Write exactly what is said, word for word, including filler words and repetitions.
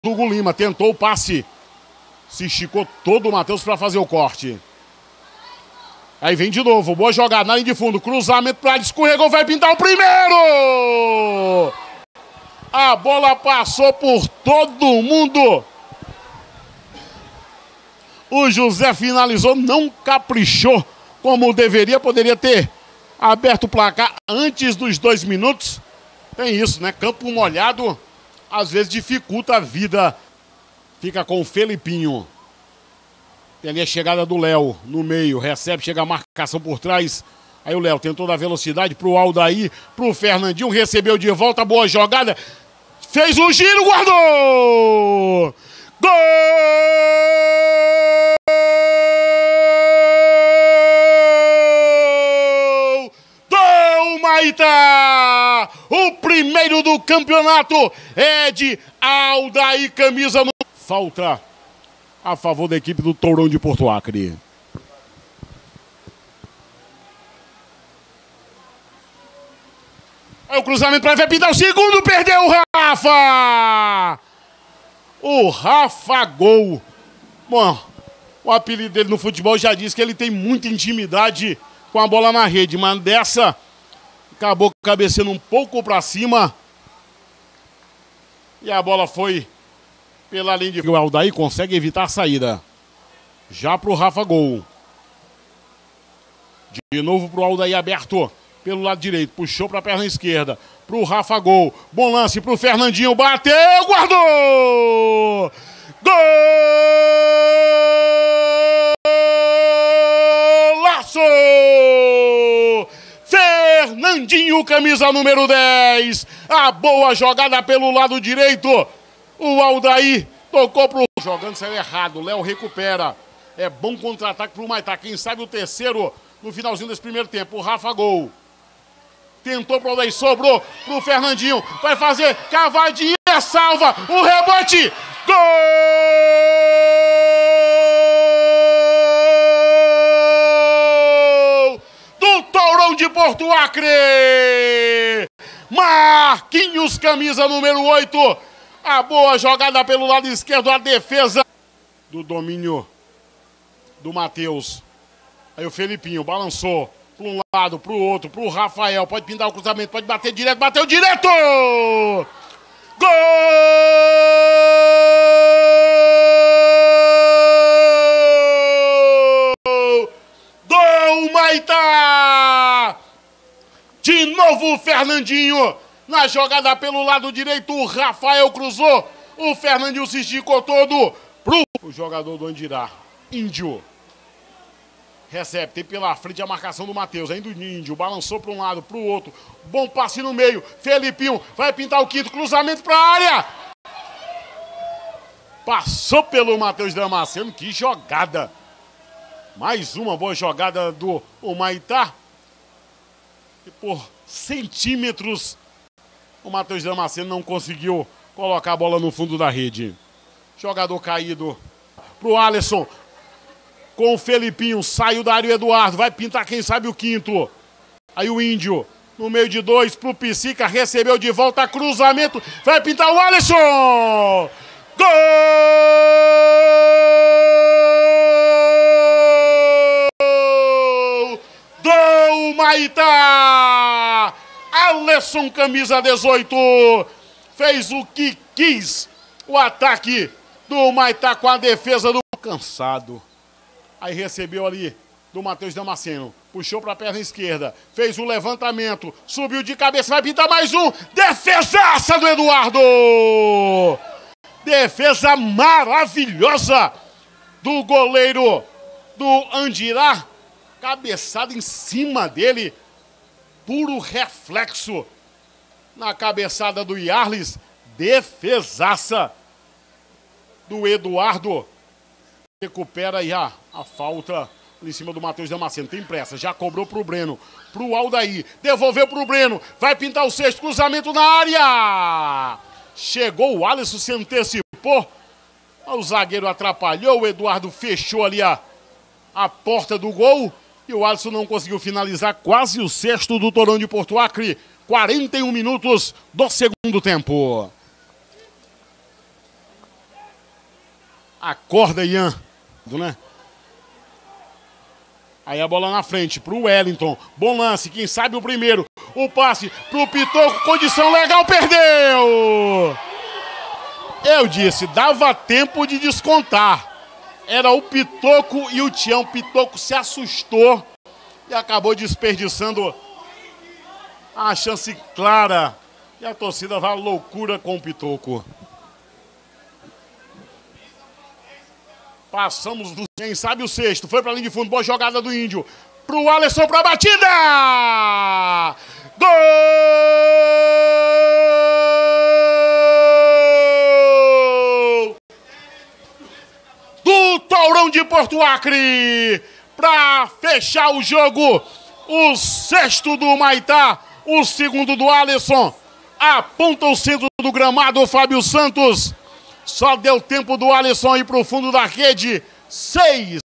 Hugo Lima tentou o passe. Se esticou todo o Matheus para fazer o corte. Aí vem de novo, boa jogada na linha de fundo. Cruzamento para área, escorregou, vai pintar o primeiro! A bola passou por todo mundo. O José finalizou, não caprichou como deveria. Poderia ter aberto o placar antes dos dois minutos. Tem isso, né? Campo molhado às vezes dificulta a vida. Fica com o Felipinho. Tem ali a chegada do Léo no meio. Recebe, chega a marcação por trás. Aí o Léo tentou dar velocidade pro Aldair, pro Fernandinho. Recebeu de volta, boa jogada. Fez o giro, guardou! Gol do Humaitá! O primeiro do campeonato é de Aldair, camisa no... Falta a favor da equipe do Tourão de Porto Acre. Aí o cruzamento para pintar o segundo, perdeu o Rafa! O Rafa Gol. Bom, o apelido dele no futebol já diz que ele tem muita intimidade com a bola na rede, mas dessa acabou cabeceando um pouco para cima. E a bola foi pela linha de... O Aldair consegue evitar a saída. Já pro Rafa Gol. De novo pro Aldair aberto pelo lado direito. Puxou pra perna esquerda. Pro Rafa Gol. Bom lance pro Fernandinho. Bateu, guardou! Golaço! Fernandinho, camisa número dez. A boa jogada pelo lado direito. O Aldair tocou pro... Jogando, saiu errado. O Léo recupera. É bom contra-ataque pro Humaitá. Quem sabe o terceiro no finalzinho desse primeiro tempo. O Rafa Gol. Tentou pro Aldair. Sobrou pro Fernandinho. Vai fazer cavadinha. Salva. O rebote. Gol do Tourão de Porto Acre. Marquinhos, camisa número oito. A boa jogada pelo lado esquerdo, a defesa do domínio do Matheus. Aí o Felipinho balançou para um lado, para o outro, para o Rafael. Pode pintar o cruzamento, pode bater direto, bateu direto! Gol do Humaitá! De novo o Fernandinho. Na jogada pelo lado direito, o Rafael cruzou. O Fernandinho se esticou todo pro... O jogador do Andirá, Índio. Recebe, tem pela frente a marcação do Matheus. Ainda o Índio, balançou para um lado, para o outro. Bom passe no meio. Felipinho vai pintar o quinto. Cruzamento para a área. Passou pelo Matheus Damasceno. Que jogada. Mais uma boa jogada do Humaitá. E por centímetros... O Matheus Damasceno não conseguiu colocar a bola no fundo da rede. Jogador caído pro Alisson. Com o Felipinho, saiu da área o Eduardo. Vai pintar quem sabe o quinto. Aí o Índio, no meio de dois, pro Psica. Recebeu de volta, cruzamento. Vai pintar o Alisson. Gol do Humaitá. Alisson, camisa dezoito, fez o que quis. O ataque do Humaitá com a defesa do... Cansado. Aí recebeu ali do Matheus Damasceno. Puxou para a perna esquerda. Fez o levantamento. Subiu de cabeça. Vai pintar mais um. Defesaça do Eduardo. Defesa maravilhosa do goleiro do Andirá. Cabeçada em cima dele. Puro reflexo na cabeçada do Yarlis. Defesaça do Eduardo. Recupera aí a, a falta em cima do Matheus Damasceno. Tem pressa, já cobrou pro Breno. Pro Aldair, devolveu pro Breno. Vai pintar o sexto, cruzamento na área. Chegou o Alisson, se antecipou. O zagueiro atrapalhou, o Eduardo fechou ali a, a porta do gol. E o Alisson não conseguiu finalizar, quase o sexto do Tourão de Porto Acre. quarenta e um minutos do segundo tempo. Acorda, Ian. Né? Aí a bola na frente pro Wellington. Bom lance, quem sabe o primeiro. O passe pro Pitoco, condição legal, perdeu! Eu disse, dava tempo de descontar. Era o Pitoco e o Tião. Pitoco se assustou e acabou desperdiçando a chance clara. E a torcida vai à loucura com o Pitoco. Passamos do... Quem sabe o sexto. Foi pra linha de fundo. Boa jogada do Índio. Pro Alisson pra batida! Gol! Do Taurão de Porto Acre! Pra fechar o jogo. O sexto do Maitá. O segundo do Alisson. Aponta o centro do gramado, Fábio Santos. Só deu tempo do Alisson ir pro fundo da rede. Seis.